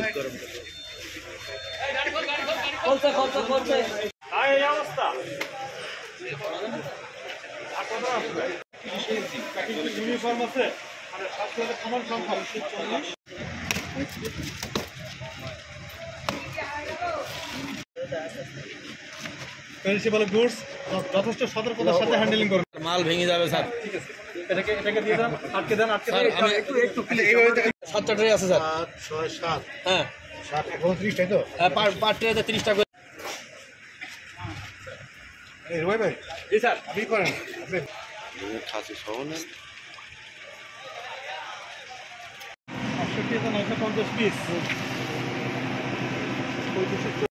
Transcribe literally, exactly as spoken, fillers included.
Uniform আছে সমান সংখ্যা পেরিশেবল গুডস যথেষ্ট সতর্কতার সাথে হ্যান্ডেলিং করুন। মাল ভেঙে যাবে স্যার। এটাকে এটাকে দিয়ে দেন, আটকে দেন, আটকে দেন। একটু একটু সাতটা ট্রে আছে স্যার। সাত ছয় সাত হ্যাঁ সাত এখন ত্রিশটাই তো? হ্যাঁ, পার পার ট্রেতে তিরিশটা করে। এই রুবাই ভাই, জি স্যার। আপনি করেন খাসি সহ নেন। আটষট্টি হাজার নয়শো পঞ্চাশ পিস।